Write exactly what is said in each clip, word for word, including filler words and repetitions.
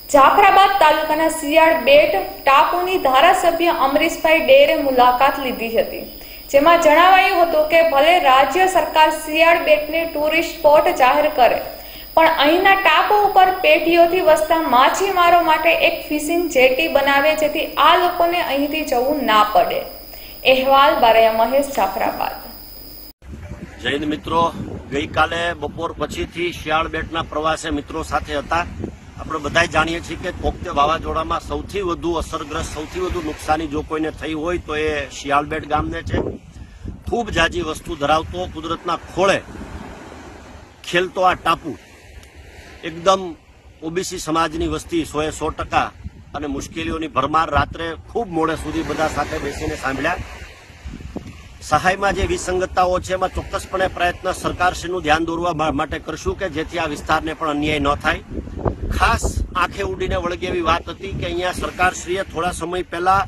જાફરાબાદ તાલુકાના શિયાળ બેટ ટાપુની ધારાસભ્ય અમરીશભાઈ ડેરે મુલાકાત લીધી હતી, જેમાં જણાવાયું હતું કે ભલે રાજ્ય સરકાર શિયાળ બેટને ટુરિસ્ટ સ્પોટ જાહેર કરે, પણ અહીંના ટાપુ ઉપર પેઢીઓથી વસતા માછીમારો માટે એક ફિશિંગ જેટી બનાવે, જેથી આ લોકોને અહીંથી જવું ના પડે। અહેવાલ બારૈયા મહેશ, જાફરાબાદ। જય હિન્દ મિત્રો, ગઈકાલે બપોર પછીથી શિયાળ બેટના પ્રવાસે મિત્રો સાથે હતા। આપણે બધા જાણીએ છીએ કે તોકતે વાવાઝોડામાં સૌથી વધુ અસરગ્રસ્ત, સૌથી વધુ નુકસાની જો કોઈને થઈ હોય તો એ શિયાળ બેટ ગામને છે। ખૂબ જાજી વસ્તુ ધરાવતો, કુદરતના ખોળે ખેલતો આ ટાપુ એકદમ ઓબીસી સમાજની વસ્તી સોએ સો ટકા અને મુશ્કેલીઓની ભરમાર રાત્રે ખૂબ મોડે સુધી બધા સાથે બેસીને સાંભળ્યા। સહાયમાં જે વિસંગતતાઓ છે એમાં ચોક્કસપણે પ્રયત્ન સરકારશ્રીનું ધ્યાન દોરવા માટે કરશું કે જેથી આ વિસ્તારને પણ અન્યાય ન થાય। ખાસ આંખે ઉડીને વળગે એવી વાત હતી કે અહીંયા સરકારશ્રીએ થોડા સમય પહેલા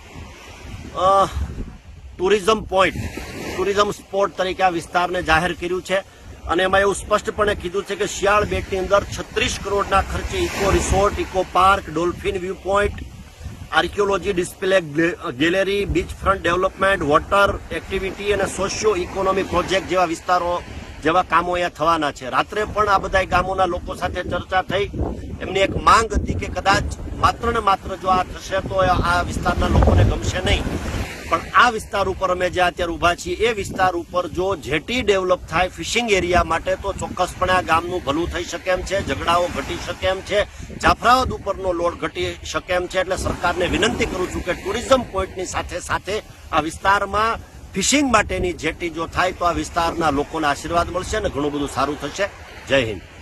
ટુરિઝમ પોઈન્ટ, ટુરિઝમ સ્પોટ તરીકે આ વિસ્તારને જાહેર કર્યું છે અને એમાં એવું સ્પષ્ટપણે કીધું છે કે શિયાળ બેટની અંદર છત્રીસ કરોડના ખર્ચે eco resort, eco park, dolphin view point, archaeology display gallery, beach front development, water activity અને સોશિયો ઇકોનોમી પ્રોજેક્ટ જેવા વિસ્તારો જેવા કામો અહીંયા થવાના છે। રાત્રે પણ આ બધા ગામોના લોકો સાથે ચર્ચા થઈ। એમની એક માંગ હતી કે કદાચ માત્ર ને માત્ર જો આ થશે તો આ વિસ્તારના લોકોને ગમશે નહીં, પણ આ વિસ્તાર ઉપર અમે જ્યાં અત્યારે ઉભા છીએ એ વિસ્તાર ઉપર જો જેટી ડેવલપ થાય ફિશિંગ એરિયા માટે તો ચોક્કસપણે આ ગામનું ભલું થઈ શકે એમ છે, ઝઘડાઓ ઘટી શકે એમ છે, જાફરાબાદ ઉપરનો લોડ ઘટી શકે એમ છે। એટલે સરકારને વિનંતી કરું છું કે ટુરિઝમ પોઈન્ટની સાથે સાથે આ વિસ્તારમાં ફિશિંગ માટેની જેટી જો થાય તો આ વિસ્તારના લોકોને આશીર્વાદ મળશે અને ઘણું બધું સારું થશે। જય હિન્દ।